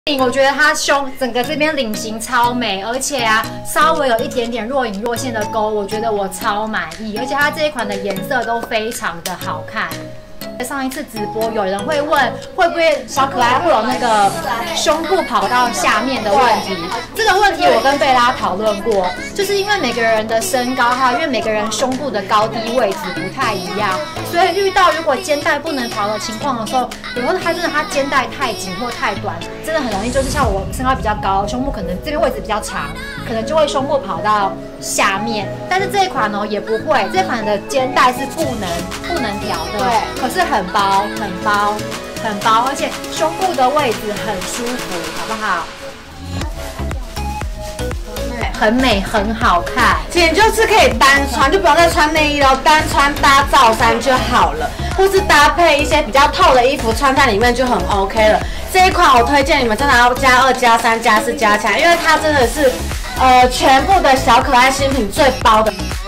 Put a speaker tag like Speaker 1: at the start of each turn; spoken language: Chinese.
Speaker 1: 我觉得它整个这边领型超美，而且啊，稍微有一点点若隐若现的勾，我觉得我超满意。而且它这一款的颜色都非常的好看。上一次直播有人会问，会不会小可爱会有那个胸部跑到下面的问题？这个问题我跟贝拉讨论过，就是因为每个人的身高，还有因为每个人胸部的高低位置不太一样，所以遇到如果肩带不能调的情况的时候，有时候它肩带太紧或太短，真的很容易就是像我身高比较高，胸部可能这边位置比较长，可能就会胸部跑到下面。但是这一款呢也不会，这款的肩带是不能调的，对，可是很薄，而且胸部的位置很舒服，好不好？很美，很好看。
Speaker 2: 其实就是可以单穿，就不用再穿内衣了，单穿搭罩衫就好了，或是搭配一些比较透的衣服穿在里面就很 OK 了。这一款我推荐你们真的要加2、加3、加4、加强，因为它真的是全部的小可爱新品最包的。